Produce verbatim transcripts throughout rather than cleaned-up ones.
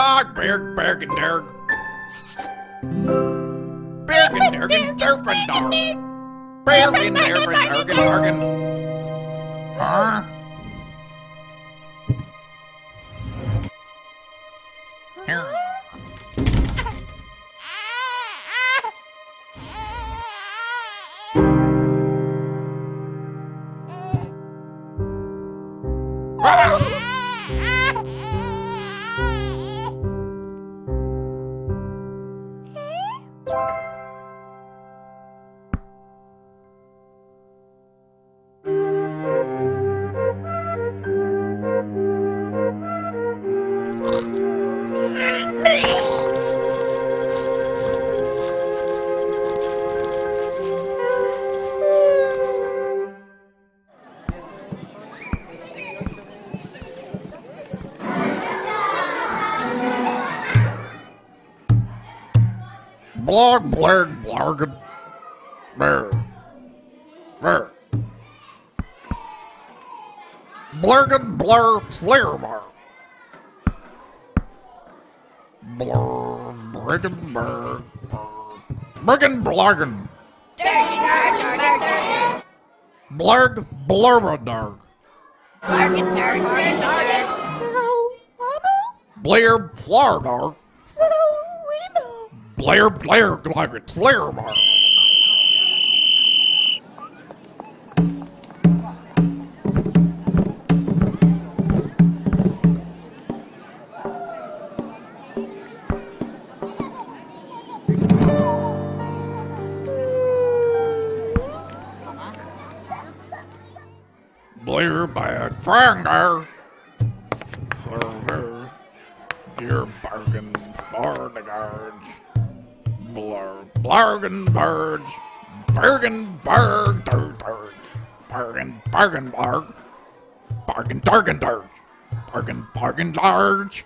Bog, berg, berg, and derg. Berg and derg and derg and derg. Berg and derg and derg and derg. Huh? Here. Blog, blurg, blargin, brr, brr. Blurgin, blur, flare bar. Blur, briggin, brr, briggin, blargin. Blurg, blurbadarg. Bargain, dark, bargain, bargain. Blair, flardarg. So we know. Blair, Blair, Glagget, Flare Bar. Blair, Bad, Franger. Flare, Dear Bargain, Fardagarge. Blur, blargen, burge, bergen, berg, dur, durge, bargain, bargain, barg, bargain, dargan, durge, bargain, bargain, large.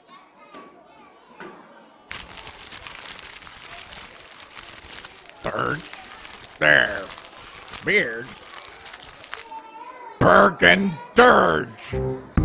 Durge, there, beard, bergen, dirge.